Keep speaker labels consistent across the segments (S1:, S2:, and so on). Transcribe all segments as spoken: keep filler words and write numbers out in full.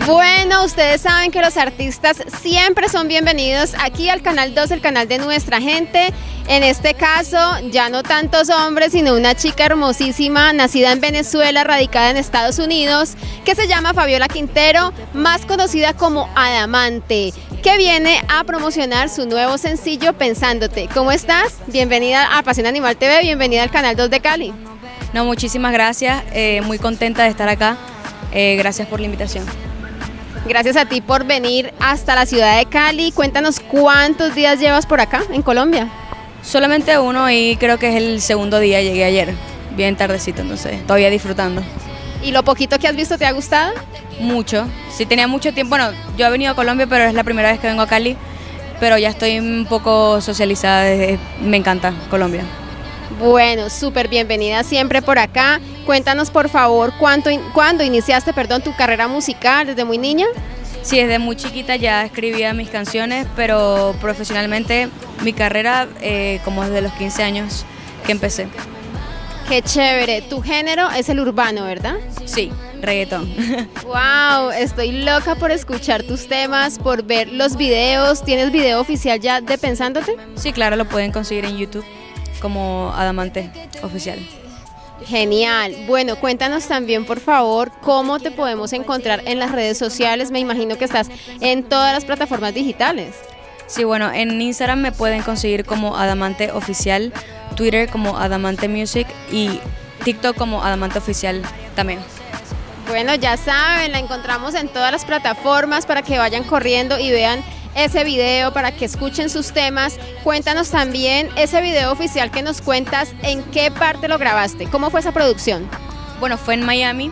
S1: Bueno, ustedes saben que los artistas siempre son bienvenidos aquí al Canal dos, el canal de nuestra gente. En este caso, ya no tantos hombres, sino una chica hermosísima, nacida en Venezuela, radicada en Estados Unidos, que se llama Fabiola Quintero, más conocida como Adamante, que viene a promocionar su nuevo sencillo Pensándote. ¿Cómo estás? Bienvenida a Pasión Animal T V, bienvenida al Canal dos de Cali.
S2: No, muchísimas gracias, eh, muy contenta de estar acá, eh, gracias por la invitación.
S1: Gracias a ti por venir hasta la ciudad de Cali. Cuéntanos cuántos días llevas por acá, en Colombia.
S2: Solamente uno y creo que es el segundo día, llegué ayer, bien tardecito, entonces todavía disfrutando.
S1: ¿Y lo poquito que has visto te ha gustado?
S2: Mucho, sí tenía mucho tiempo, bueno, yo he venido a Colombia, pero es la primera vez que vengo a Cali, pero ya estoy un poco socializada, desde, me encanta Colombia.
S1: Bueno, súper bienvenida siempre por acá. Cuéntanos por favor, ¿cuánto, ¿cuándo iniciaste perdón, tu carrera musical? ¿Desde muy niña?
S2: Sí, desde muy chiquita ya escribía mis canciones, pero profesionalmente mi carrera eh, como desde los quince años que empecé.
S1: Qué chévere, tu género es el urbano, ¿verdad?
S2: Sí, reggaetón.
S1: Wow, estoy loca por escuchar tus temas, por ver los videos. ¿Tienes video oficial ya de Pensándote?
S2: Sí, claro, lo pueden conseguir en YouTube como Adamante Oficial.
S1: Genial. Bueno, cuéntanos también por favor cómo te podemos encontrar en las redes sociales. Me imagino que estás en todas las plataformas digitales.
S2: Sí, bueno, en Instagram me pueden conseguir como Adamante Oficial, Twitter como Adamante Music y TikTok como Adamante Oficial también.
S1: Bueno, ya saben, la encontramos en todas las plataformas para que vayan corriendo y vean ese video, para que escuchen sus temas. Cuéntanos también ese video oficial que nos cuentas, ¿en qué parte lo grabaste? ¿Cómo fue esa producción?
S2: Bueno, fue en Miami,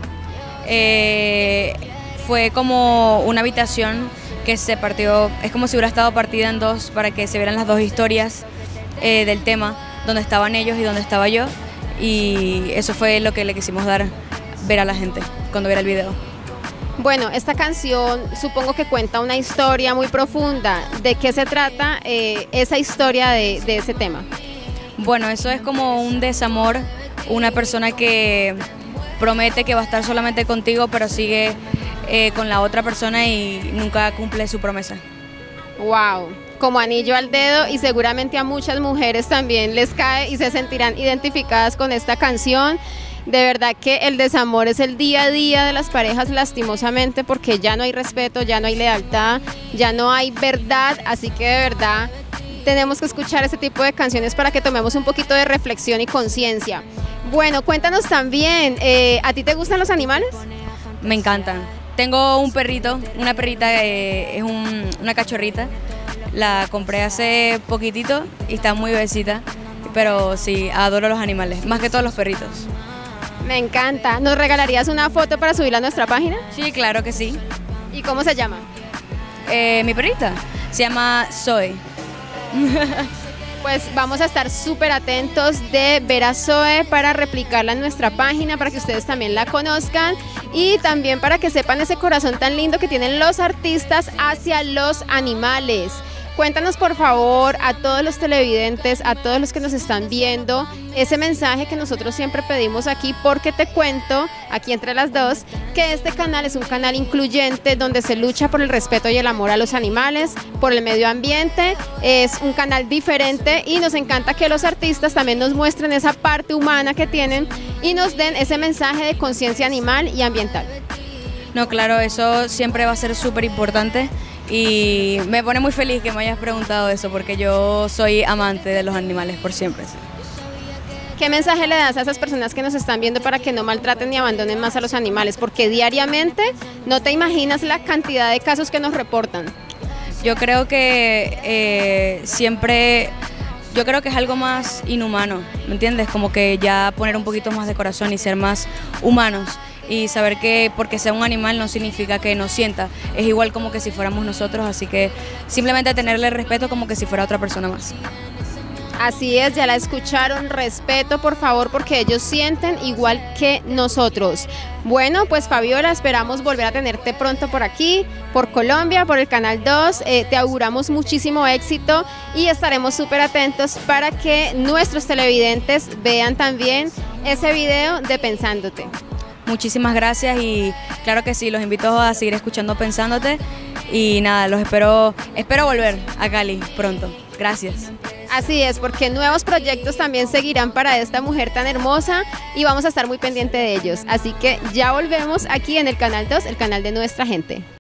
S2: eh, fue como una habitación que se partió, es como si hubiera estado partida en dos para que se vieran las dos historias eh, del tema, donde estaban ellos y donde estaba yo, y eso fue lo que le quisimos dar, ver a la gente cuando viera el video.
S1: Bueno, esta canción supongo que cuenta una historia muy profunda. ¿De qué se trata eh, esa historia de, de ese tema?
S2: Bueno, eso es como un desamor, una persona que promete que va a estar solamente contigo, pero sigue eh, con la otra persona y nunca cumple su promesa.
S1: Wow, como anillo al dedo, y seguramente a muchas mujeres también les cae y se sentirán identificadas con esta canción. De verdad que el desamor es el día a día de las parejas, lastimosamente, porque ya no hay respeto, ya no hay lealtad, ya no hay verdad, así que de verdad tenemos que escuchar este tipo de canciones para que tomemos un poquito de reflexión y conciencia. Bueno, cuéntanos también, eh, ¿a ti te gustan los animales?
S2: Me encantan. Tengo un perrito, una perrita, eh, es un, una cachorrita, la compré hace poquitito y está muy besita, pero sí, adoro los animales, más que todos los perritos.
S1: Me encanta. ¿Nos regalarías una foto para subirla a nuestra página?
S2: Sí, claro que sí.
S1: ¿Y cómo se llama?
S2: Eh, mi perrita se llama Zoe.
S1: Pues vamos a estar súper atentos de ver a Zoe para replicarla en nuestra página, para que ustedes también la conozcan y también para que sepan ese corazón tan lindo que tienen los artistas hacia los animales. Cuéntanos por favor a todos los televidentes, a todos los que nos están viendo, ese mensaje que nosotros siempre pedimos aquí, porque te cuento, aquí entre las dos, que este canal es un canal incluyente donde se lucha por el respeto y el amor a los animales, por el medio ambiente, es un canal diferente y nos encanta que los artistas también nos muestren esa parte humana que tienen y nos den ese mensaje de conciencia animal y ambiental.
S2: No, claro, eso siempre va a ser súper importante. Y me pone muy feliz que me hayas preguntado eso, porque yo soy amante de los animales por siempre. Sí.
S1: ¿Qué mensaje le das a esas personas que nos están viendo para que no maltraten ni abandonen más a los animales? Porque diariamente no te imaginas la cantidad de casos que nos reportan.
S2: Yo creo que eh, siempre, yo creo que es algo más inhumano, ¿me entiendes? Como que ya poner un poquito más de corazón y ser más humanos. Y saber que porque sea un animal no significa que no sienta, es igual como que si fuéramos nosotros, así que simplemente tenerle respeto como que si fuera otra persona más.
S1: Así es, ya la escucharon, respeto por favor, porque ellos sienten igual que nosotros. Bueno, pues Fabiola, esperamos volver a tenerte pronto por aquí, por Colombia, por el Canal dos, eh, te auguramos muchísimo éxito y estaremos súper atentos para que nuestros televidentes vean también ese video de Pensándote.
S2: muchísimas gracias y claro que sí, los invito a seguir escuchando Pensándote y nada, los espero, espero volver a Cali pronto. Gracias.
S1: Así es, porque nuevos proyectos también seguirán para esta mujer tan hermosa y vamos a estar muy pendiente de ellos. Así que ya volvemos aquí en el Canal dos, el canal de nuestra gente.